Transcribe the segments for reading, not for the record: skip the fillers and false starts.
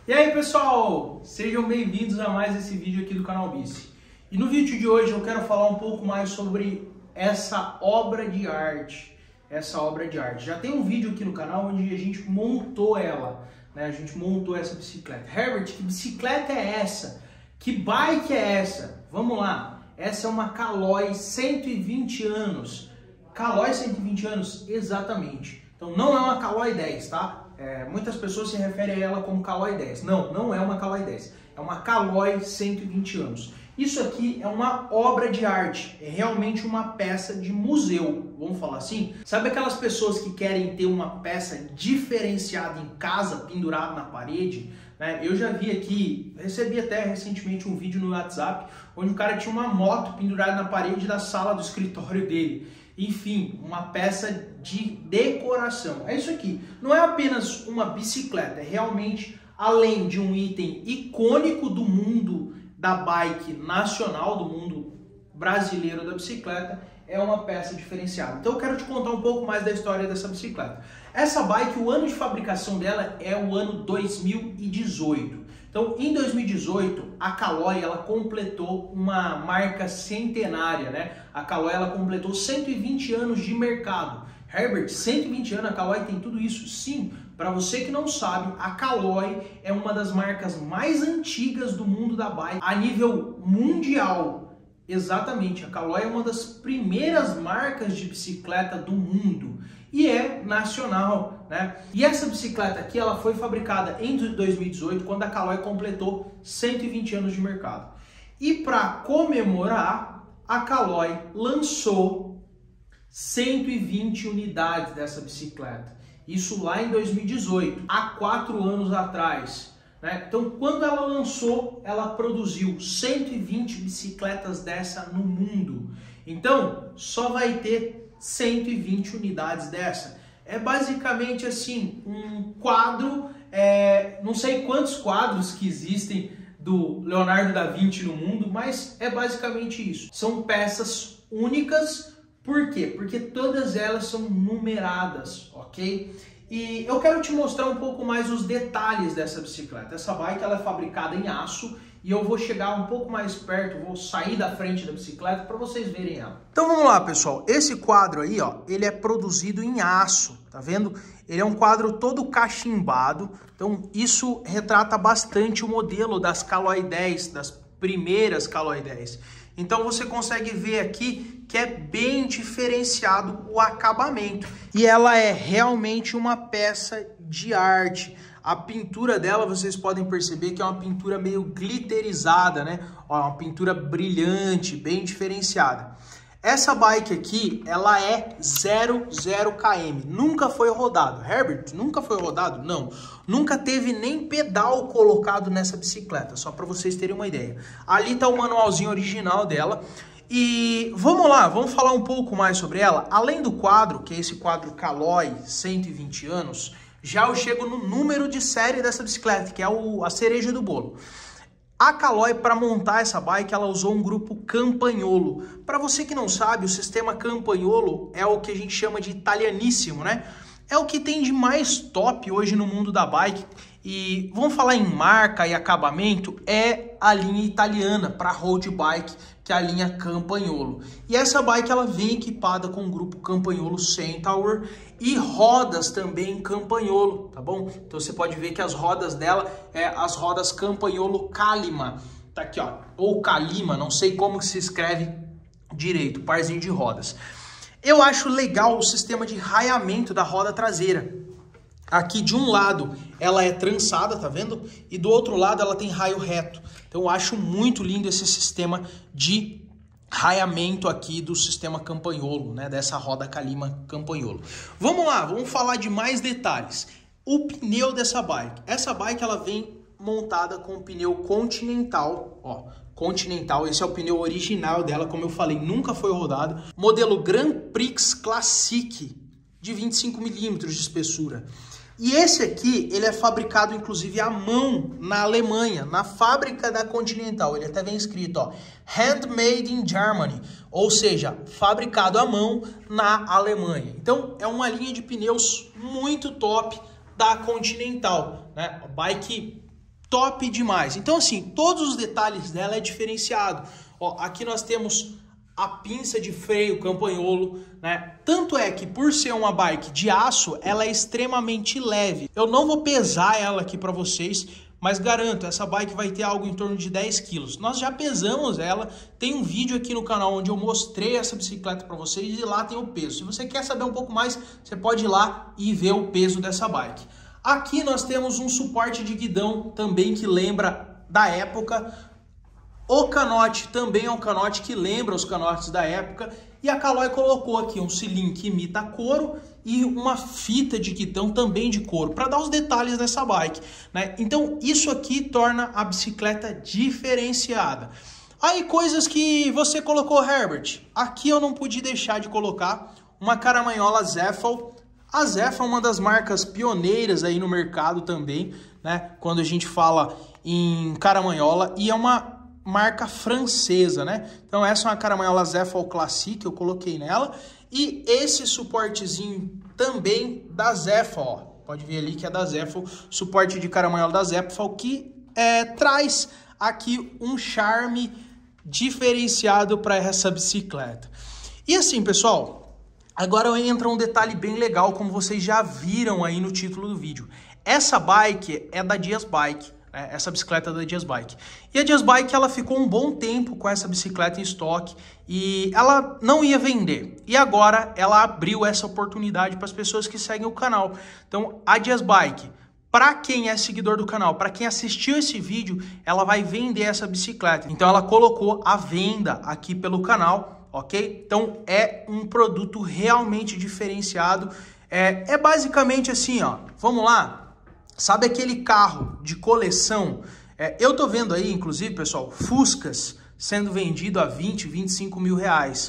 E aí pessoal, sejam bem-vindos a mais esse vídeo aqui do canal Bici. E no vídeo de hoje eu quero falar um pouco mais sobre essa obra de arte. Já tem um vídeo aqui no canal onde a gente montou ela, né? A gente montou essa bicicleta. Herbert, que bicicleta é essa? Que bike é essa? Vamos lá, essa é uma Caloi 120 anos. Caloi 120 anos, exatamente. Então não é uma Caloi 10, tá? Muitas pessoas se referem a ela como Caloi 10. Não, não é uma Caloi 10. É uma Caloi 120 anos. Isso aqui é uma obra de arte. É realmente uma peça de museu. Vamos falar assim? Sabe aquelas pessoas que querem ter uma peça diferenciada em casa, pendurada na parede? Né? Eu já vi aqui, recebi até recentemente um vídeo no WhatsApp, onde o cara tinha uma moto pendurada na parede da sala do escritório dele. Enfim, uma peça de decoração. É isso aqui. Não é apenas uma bicicleta, é realmente, além de um item icônico do mundo da bike nacional, do mundo brasileiro da bicicleta, é uma peça diferenciada. Então eu quero te contar um pouco mais da história dessa bicicleta. Essa bike, o ano de fabricação dela é o ano 2018. Então, em 2018, a Caloi ela completou uma marca centenária, né? A Caloi ela completou 120 anos de mercado. Herbert, 120 anos, a Caloi tem tudo isso? Sim. Para você que não sabe, a Caloi é uma das marcas mais antigas do mundo da bike a nível mundial. Exatamente, a Caloi é uma das primeiras marcas de bicicleta do mundo e é nacional, né? E essa bicicleta aqui, ela foi fabricada em 2018, quando a Caloi completou 120 anos de mercado. E para comemorar, a Caloi lançou 120 unidades dessa bicicleta. Isso lá em 2018, há 4 anos atrás. Né? Então, quando ela lançou, ela produziu 120 bicicletas dessa no mundo. Então, só vai ter 120 unidades dessa. É basicamente assim, um quadro, não sei quantos quadros que existem do Leonardo da Vinci no mundo, mas é basicamente isso. São peças únicas. Por quê? Porque todas elas são numeradas, ok? E eu quero te mostrar um pouco mais os detalhes dessa bicicleta. Essa bike ela é fabricada em aço e eu vou chegar um pouco mais perto, vou sair da frente da bicicleta para vocês verem ela. Então vamos lá, pessoal. Esse quadro aí, ó, ele é produzido em aço, tá vendo? Ele é um quadro todo cachimbado, então isso retrata bastante o modelo das Caloi 10, das primeiras Caloi 10. Então você consegue ver aqui que é bem diferenciado o acabamento. E ela é realmente uma peça de arte. A pintura dela, vocês podem perceber que é uma pintura meio glitterizada, né? Ó, uma pintura brilhante, bem diferenciada. Essa bike aqui, ela é 00 km, nunca foi rodado. Herbert, nunca foi rodado? Não. Nunca teve nem pedal colocado nessa bicicleta, só para vocês terem uma ideia. Ali tá o manualzinho original dela. E vamos lá, vamos falar um pouco mais sobre ela. Além do quadro, que é esse quadro Caloi 120 anos, já eu chego no número de série dessa bicicleta, que é a cereja do bolo. A Caloi, para montar essa bike, ela usou um grupo Campagnolo. Para você que não sabe, o sistema Campagnolo é o que a gente chama de italianíssimo, né? É o que tem de mais top hoje no mundo da bike. E vamos falar em marca e acabamento, é a linha italiana para road bike, que é a linha Campagnolo. E essa bike ela vem equipada com o grupo Campagnolo Centaur e rodas também Campagnolo, tá bom? Então você pode ver que as rodas dela é as rodas Campagnolo Calima, tá aqui ó, ou Calima, não sei como que se escreve direito, parzinho de rodas. Eu acho legal o sistema de raiamento da roda traseira. Aqui de um lado ela é trançada, tá vendo? E do outro lado ela tem raio reto. Então eu acho muito lindo esse sistema de raiamento aqui do sistema Campagnolo, né? Dessa roda Calima Campagnolo. Vamos lá, vamos falar de mais detalhes. O pneu dessa bike. Essa bike ela vem montada com o pneu Continental, ó. Continental, esse é o pneu original dela, como eu falei, nunca foi rodado. Modelo Grand Prix Classic de 25 mm de espessura. E esse aqui, ele é fabricado inclusive à mão na Alemanha, na fábrica da Continental. Ele até vem escrito, ó, Handmade in Germany, ou seja, fabricado à mão na Alemanha. Então, é uma linha de pneus muito top da Continental, né? A bike top demais. Então assim, todos os detalhes dela é diferenciado. Ó, aqui nós temos a pinça de freio, campanholo, né? Tanto é que por ser uma bike de aço, ela é extremamente leve. Eu não vou pesar ela aqui para vocês, mas garanto, essa bike vai ter algo em torno de 10 quilos. Nós já pesamos ela, tem um vídeo aqui no canal onde eu mostrei essa bicicleta para vocês e lá tem o peso. Se você quer saber um pouco mais, você pode ir lá e ver o peso dessa bike. Aqui nós temos um suporte de guidão também que lembra da época. O canote também é um canote que lembra os canotes da época. E a Caloi colocou aqui um selim que imita couro e uma fita de guidão também de couro, para dar os detalhes dessa bike, né? Então isso aqui torna a bicicleta diferenciada. Aí coisas que você colocou, Herbert. Aqui eu não pude deixar de colocar uma caramanhola Zefal. A Zefal é uma das marcas pioneiras aí no mercado também, né? Quando a gente fala em caramanhola, e é uma marca francesa, né? Então essa é uma caramanhola Zefal Classic, eu coloquei nela. E esse suportezinho também da Zefal, ó. Pode ver ali que é da Zefal, suporte de caramanhola da Zefal, que traz aqui um charme diferenciado para essa bicicleta. E assim, pessoal, agora entra um detalhe bem legal, como vocês já viram aí no título do vídeo. Essa bike é da Dias Bike. Essa bicicleta da Dias Bike. E a Dias Bike, ela ficou um bom tempo com essa bicicleta em estoque e ela não ia vender. E agora ela abriu essa oportunidade para as pessoas que seguem o canal. Então, a Dias Bike, para quem é seguidor do canal, para quem assistiu esse vídeo, ela vai vender essa bicicleta. Então, ela colocou à venda aqui pelo canal, ok? Então, é um produto realmente diferenciado. É basicamente assim, ó. Vamos lá. Sabe aquele carro de coleção? Eu tô vendo aí, inclusive, pessoal, Fuscas sendo vendido a 20, 25 mil reais.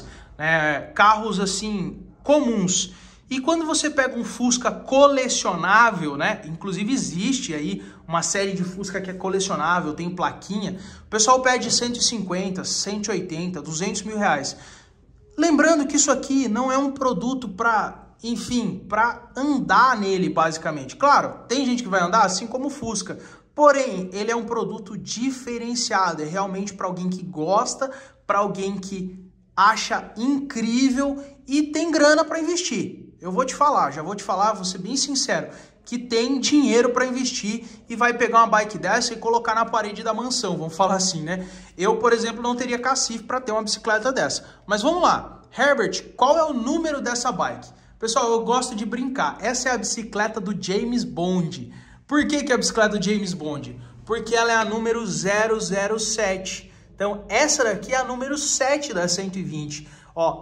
Carros, assim, comuns. E quando você pega um Fusca colecionável, né? Inclusive existe aí uma série de Fusca que é colecionável, tem plaquinha. O pessoal pede 150, 180, 200 mil reais. Lembrando que isso aqui não é um produto para... enfim, para andar nele, basicamente. Claro, tem gente que vai andar assim como o Fusca, porém, ele é um produto diferenciado, é realmente para alguém que gosta, para alguém que acha incrível e tem grana para investir. Eu vou te falar, já vou te falar, vou ser bem sincero, que tem dinheiro para investir e vai pegar uma bike dessa e colocar na parede da mansão, vamos falar assim, né? Eu, por exemplo, não teria cacife para ter uma bicicleta dessa. Mas vamos lá, Herbert, qual é o número dessa bike? Pessoal, eu gosto de brincar. Essa é a bicicleta do James Bond. Por que é a bicicleta do James Bond? Porque ela é a número 007. Então, essa daqui é a número 7 da 120. Ó,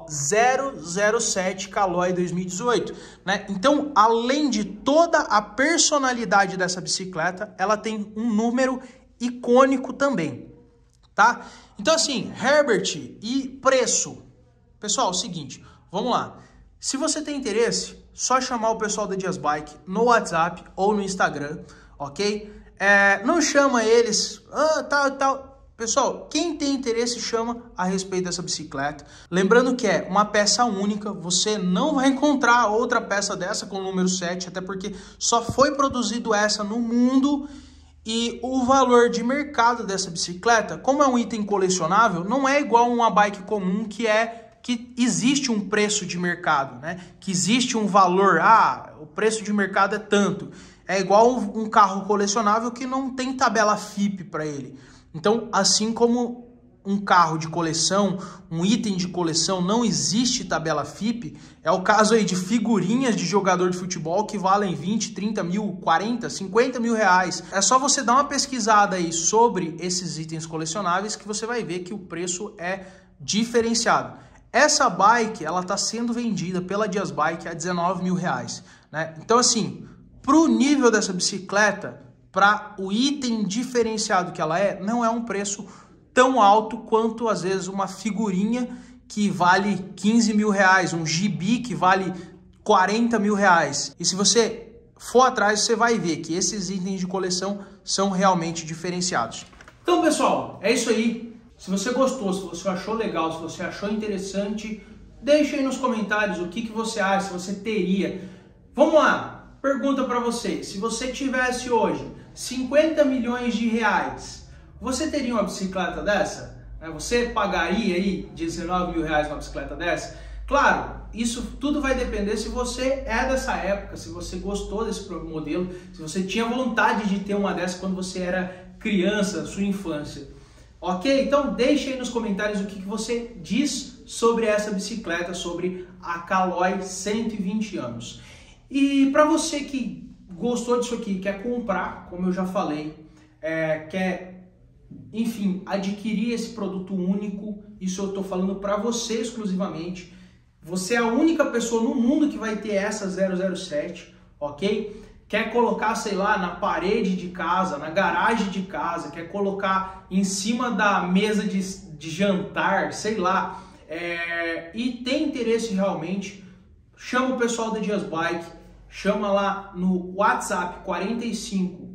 007 Caloi 2018. Né? Então, além de toda a personalidade dessa bicicleta, ela tem um número icônico também. Tá? Então, assim, Herbert e preço. Pessoal, é o seguinte, vamos lá. Se você tem interesse, só chamar o pessoal da Dias Bike no WhatsApp ou no Instagram, ok? Não chama eles, tal. Pessoal, quem tem interesse chama a respeito dessa bicicleta. Lembrando que é uma peça única, você não vai encontrar outra peça dessa com o número 7, até porque só foi produzido essa no mundo. E o valor de mercado dessa bicicleta, como é um item colecionável, não é igual a uma bike comum que existe um preço de mercado, né? Que existe um valor, o preço de mercado é tanto. É igual um carro colecionável que não tem tabela FIPE para ele. Então, assim como um carro de coleção, um item de coleção, não existe tabela FIPE, é o caso aí de figurinhas de jogador de futebol que valem 20, 30 mil, 40, 50 mil reais. É só você dar uma pesquisada aí sobre esses itens colecionáveis que você vai ver que o preço é diferenciado. Essa bike, ela está sendo vendida pela Dias Bike a 19 mil reais, né? Então, assim, para o nível dessa bicicleta, para o item diferenciado que ela não é um preço tão alto quanto, às vezes, uma figurinha que vale 15 mil reais, um gibi que vale 40 mil reais. E se você for atrás, você vai ver que esses itens de coleção são realmente diferenciados. Então, pessoal, é isso aí. Se você gostou, se você achou legal, se você achou interessante, deixa aí nos comentários o que você acha, se você teria. Vamos lá, pergunta para você, se você tivesse hoje 50 milhões de reais, você teria uma bicicleta dessa? Você pagaria aí 19 mil reais numa bicicleta dessa? Claro, isso tudo vai depender se você é dessa época, se você gostou desse modelo, se você tinha vontade de ter uma dessa quando você era criança, sua infância. Ok? Então deixe aí nos comentários o que você diz sobre essa bicicleta, sobre a Caloi 120 anos. E para você que gostou disso aqui, quer comprar, como eu já falei, quer, enfim, adquirir esse produto único, isso eu estou falando para você exclusivamente. Você é a única pessoa no mundo que vai ter essa 007, ok? Quer colocar, sei lá, na parede de casa, na garagem de casa, quer colocar em cima da mesa de jantar, sei lá, e tem interesse realmente, chama o pessoal da Dias Bike, chama lá no WhatsApp 45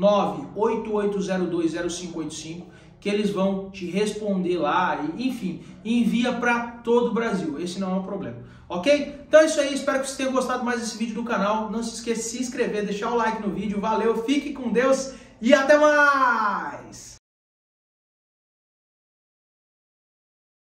988020585, que eles vão te responder lá, e, enfim, envia para todo o Brasil, esse não é um problema, ok? Então é isso aí, espero que vocês tenham gostado mais desse vídeo do canal, não se esqueça de se inscrever, deixar o like no vídeo, valeu, fique com Deus e até mais!